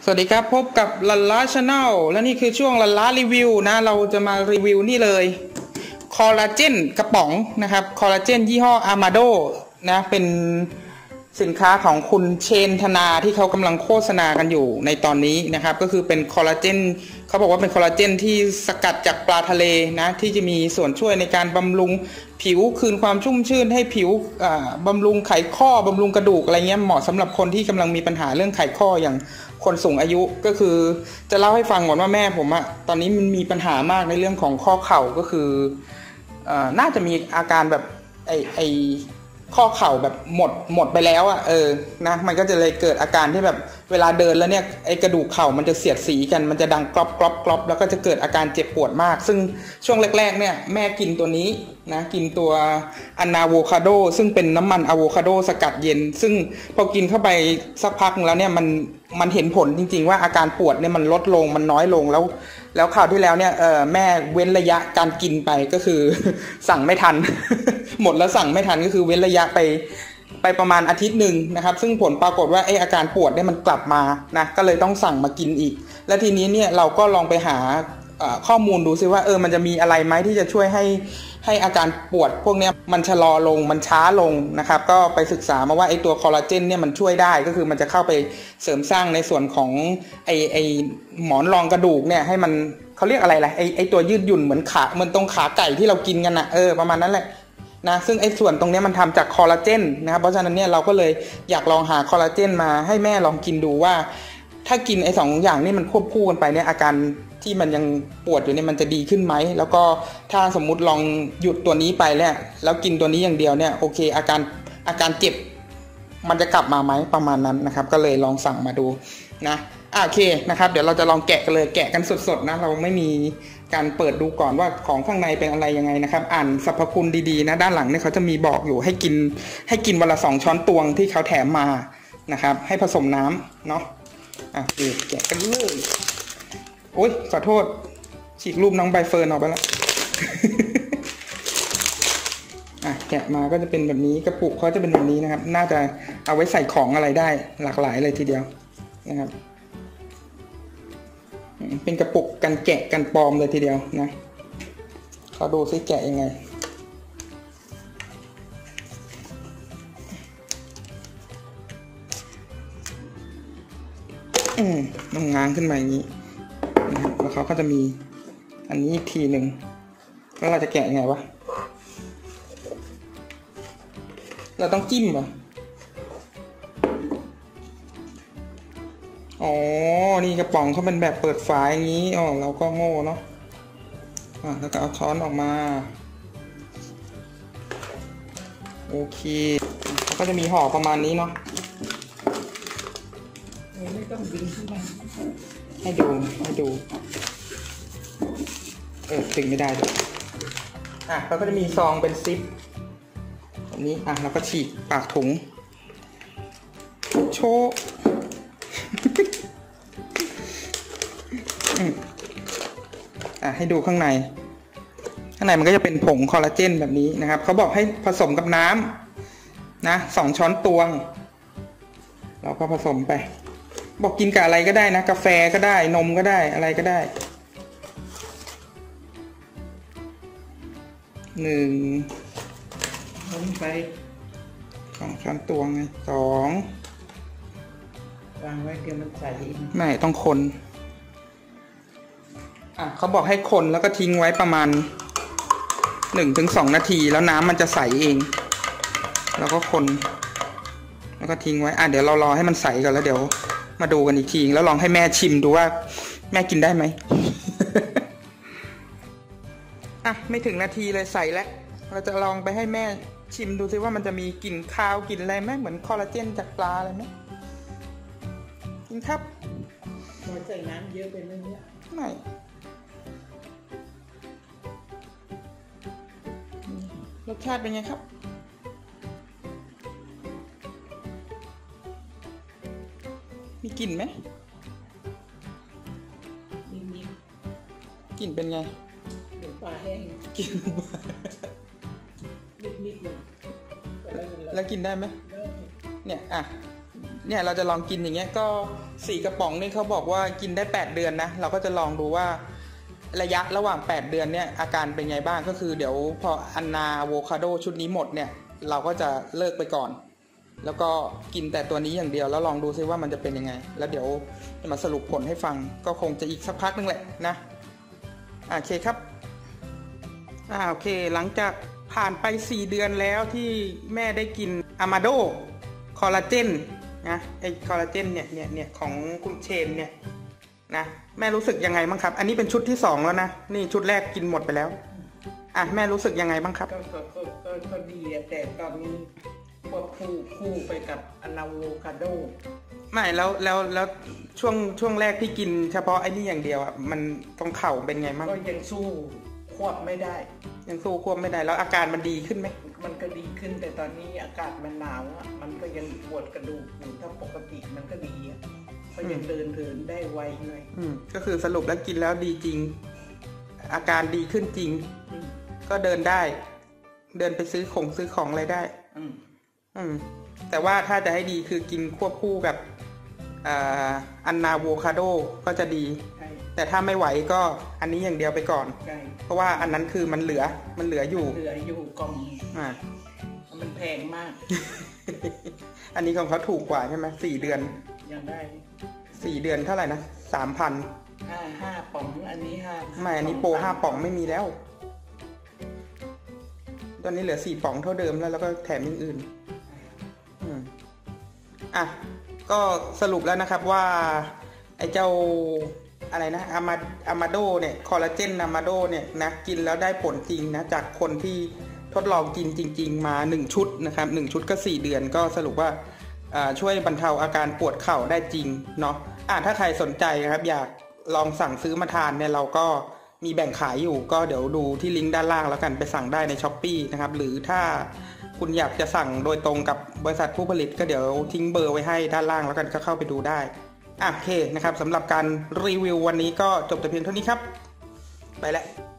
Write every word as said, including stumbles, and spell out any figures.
สวัสดีครับพบกับลันล้าชาแนลและนี่คือช่วงลันล้ารีวิวนะเราจะมารีวิวนี่เลยคอลลาเจนกระป๋องนะครับคอลลาเจนยี่ห้ออามาโดนะเป็นสินค้าของคุณเชนธนาที่เขากำลังโฆษณากันอยู่ในตอนนี้นะครับก็คือเป็นคอลลาเจนเขาบอกว่าเป็นคอลลาเจนที่สกัดจากปลาทะเลนะที่จะมีส่วนช่วยในการบำรุงผิวคืนความชุ่มชื่นให้ผิวบำรุงไขข้อบำรุงกระดูกอะไรเงี้ยเหมาะสำหรับคนที่กำลังมีปัญหาเรื่องไขข้ออย่างคนสูงอายุก็คือจะเล่าให้ฟังก่อนว่าแม่ผมอะตอนนี้มันมีปัญหามากในเรื่องของข้อเข่าก็คือเอ่อน่าจะมีอาการแบบไอไอข้อเข่าแบบหมดหมดไปแล้วอะเออนะมันก็จะเลยเกิดอาการที่แบบเวลาเดินแล้วเนี่ยไอกระดูกเข่ามันจะเสียดสีกันมันจะดังกรอบกรอบกรอบแล้วก็จะเกิดอาการเจ็บปวดมากซึ่งช่วงแรกๆเนี่ยแม่กินตัวนี้นะกินตัวอะนาโวคาโดซึ่งเป็นน้ำมันอะโวคาโดสกัดเย็นซึ่งพอกินเข้าไปสักพักแล้วเนี่ยมันมันเห็นผลจริงๆว่าอาการปวดเนี่ยมันลดลงมันน้อยลงแล้วแล้วคราวที่แล้วเนี่ยเออแม่เว้นระยะการกินไปก็คือสั่งไม่ทัน หมดแล้วสั่งไม่ทันก็คือเว้นระยะไปไปประมาณอาทิตย์หนึ่งนะครับซึ่งผลปรากฏว่าไออาการปวดเนี่ยมันกลับมานะก็เลยต้องสั่งมากินอีกและทีนี้เนี่ยเราก็ลองไปหาข้อมูลดูซิว่าเออมันจะมีอะไรไหมที่จะช่วยให้ให้อาการปวดพวกนี้มันชะลอลงมันช้าลงนะครับก็ไปศึกษามาว่าไอตัวคอลลาเจนเนี่ยมันช่วยได้ก็คือมันจะเข้าไปเสริมสร้างในส่วนของไอไอหมอนรองกระดูกเนี่ยให้มันเขาเรียกอะไรล่ะไอไอตัวยืดหยุ่นเหมือนขาเหมือนตรงขาไก่ที่เรากินกันนะเออประมาณนั้นแหละนะซึ่งไอ้ส่วนตรงนี้มันทำจากคอลลาเจนนะครับเพราะฉะนั้นเนี่ยเราก็เลยอยากลองหาคอลลาเจนมาให้แม่ลองกินดูว่าถ้ากินไอ้สองอย่างนี้มันควบคู่กันไปเนี่ยอาการที่มันยังปวดอยู่เนี่ยมันจะดีขึ้นไหมแล้วก็ถ้าสมมุติลองหยุดตัวนี้ไปเนี่ยแล้วกินตัวนี้อย่างเดียวเนี่ยโอเคอาการอาการเจ็บมันจะกลับมาไหมประมาณนั้นนะครับก็เลยลองสั่งมาดูนะโอเคนะครับเดี๋ยวเราจะลองแกะกันเลยแกะกันสดๆนะเราไม่มีการเปิดดูก่อนว่าของข้างในเป็นอะไรยังไงนะครับอ่านสรรพคุณดีๆนะด้านหลังเนี่ยเขาจะมีบอกอยู่ให้กินให้กินวันละสองช้อนตวงที่เขาแถมมานะครับให้ผสมน้ำเนาะอ่ะแกะกันเลยโอ๊ยขอโทษฉีกรูปน้องใบเฟิร์นออกไปแล้ว อ่ะแกะมาก็จะเป็นแบบนี้กระปุกเขาจะเป็นแบบนี้นะครับน่าจะเอาไว้ใส่ของอะไรได้หลากหลายเลยทีเดียวนะครับเป็นกระปุกกันแกะกันปลอมเลยทีเดียวนะขอดูซิแกะยังไงอืมมันง้างขึ้นมาอย่างนี้นะครับแล้วเขาก็จะมีอันนี้อีกทีหนึ่งแล้วเราจะแกะยังไงวะเราต้องจิ้มเหรออ๋อนี่กระป๋องเขาเป็นแบบเปิดฝาอย่างนี้อ๋อเราก็โง่เนาะอ่ะแล้วก็เอาช้อนออกมาโอเคเขาก็จะมีห่อประมาณนี้เนาะไม่ต้องดึงขึ้นมาให้ดูให้ดูเออดึงไม่ได้ด้วยอ่ะเขาก็จะมีซองเป็นซิปแบบนี้อ่ะแล้วก็ฉีกปากถุงโชว์อ่ะให้ดูข้างในข้างในมันก็จะเป็นผงคอลลาเจนแบบนี้นะครับเขาบอกให้ผสมกับน้ำนะสองช้อนตวงเราก็ผสมไปบอกกินกับอะไรก็ได้นะกาแฟก็ได้นมก็ได้อะไรก็ได้หนึ่งลงไปสองช้อนตวงไงสองวางไว้เดี๋ยวมันใสไม่ต้องคนอ่ะเขาบอกให้คนแล้วก็ทิ้งไว้ประมาณหนึ่งถึงสองนาทีแล้วน้ำมันจะใสเองแล้วก็คนแล้วก็ทิ้งไว้อ่ะเดี๋ยวเรารอให้มันใสก่อนแล้วเดี๋ยวมาดูกันอีกทีแล้วลองให้แม่ชิมดูว่าแม่กินได้ไหม อ่ะไม่ถึงนาทีเลยใสแล้วเราจะลองไปให้แม่ชิมดูซิว่ามันจะมีกลิ่นคาวกลิ่นอะไรไหมเหมือนคอลลาเจนจากปลาอะไรไหมกินครับเราใส่น้ำเยอะไปไหมเนี่ยไม่รสชาติเป็นไงครับมีกลิ่นไหมมีกลิ่นเป็นไงเหมือนปลาแห้งกลิ่นนิดๆเลยแล้วกินได้ไหมเนี่ยอ่ะเนี่ยเราจะลองกินอย่างเงี้ยก็สี่กระป๋องนี่เขาบอกว่ากินได้แปดเดือนนะเราก็จะลองดูว่าระยะระหว่างแปดเดือนเนี่ยอาการเป็นไงบ้างก็คือเดี๋ยวพออันนาอะโวคาโดชุดนี้หมดเนี่ยเราก็จะเลิกไปก่อนแล้วก็กินแต่ตัวนี้อย่างเดียวแล้วลองดูซิว่ามันจะเป็นยังไงแล้วเดี๋ยวจะมาสรุปผลให้ฟังก็คงจะอีกสักพักนึงแหละนะโอเคครับอ่าโอเคหลังจากผ่านไปสี่เดือนแล้วที่แม่ได้กินอะมาโดคอลลาเจนนะไอคอลลาเจนเนี่ยเนี่ยเนี่ยของคุณเชนเนี่ยนะแม่รู้สึกยังไงบ้างครับอันนี้เป็นชุดที่สองแล้วนะนี่ชุดแรกกินหมดไปแล้วอ่ะแม่รู้สึกยังไงบ้างครับก็ก็ก็ก็ดีแต่ตอนนี้ควบคู่คู่ไปกับอะโวคาโดไม่แล้วแล้วแล้วช่วงช่วงแรกที่กินเฉพาะไอ้นี่อย่างเดียวอ่ะมันตรงเข่าเป็นไงบ้างก็ยังสู้ควบไม่ได้ยังสู้ควบไม่ได้แล้วอาการมันดีขึ้นไหมมันก็ดีขึ้นแต่ตอนนี้อากาศมันหนาวอ่ะมันก็ยังปวดกระดูกอยู่ถ้าปกติมันก็ดีอ่ะก็ยังเดินเดินได้ไวหน่อยอืมก็คือสรุปแล้วกินแล้วดีจริงอาการดีขึ้นจริงก็เดินได้เดินไปซื้อของซื้อของอะไรได้อืมอืมแต่ว่าถ้าจะให้ดีคือกินควบคู่กับอันนาโวคาโดก็จะดีแต่ถ้าไม่ไหวก็อันนี้อย่างเดียวไปก่อนเพราะว่าอันนั้นคือมันเหลือมันเหลืออยู่เหลืออยู่กล่องอ่ามันแพงมากอันนี้ของเขาถูกกว่าใช่ไหมสี่เดือนยังได้สี่เดือนเท่าไหร่นะสามพันห้าห้าป๋องอันนี้ห้าไม่อันนี้โปรห้าป๋องไม่มีแล้วตอนนี้เหลือสี่ป๋องเท่าเดิมแล้วแล้วก็แถมอย่างอื่นอืมอ่ะก็สรุปแล้วนะครับว่าไอ้เจ้าอะไรนะอะมาอะมาโดเนี่ยคอลลาเจนอะมาโดเนี่ยนะกินแล้วได้ผลจริงนะจากคนที่ทดลองกินจริงๆมาหนึ่งชุดนะครับหนึ่งชุดก็สี่เดือนก็สรุปว่าช่วยบรรเทาอาการปวดเข่าได้จริงเนาะอ่ะถ้าใครสนใจนะครับอยากลองสั่งซื้อมาทานเนี่ยเราก็มีแบ่งขายอยู่ก็เดี๋ยวดูที่ลิงก์ด้านล่างแล้วกันไปสั่งได้ใน ช้อปปี้ นะครับหรือถ้าคุณอยากจะสั่งโดยตรงกับบริษัทผู้ผลิตก็เดี๋ยวทิ้งเบอร์ไว้ให้ด้านล่างแล้วกันก็เข้าไปดูได้โอเคนะครับสำหรับการรีวิววันนี้ก็จบแต่เพียงเท่านี้ครับไปแล้ว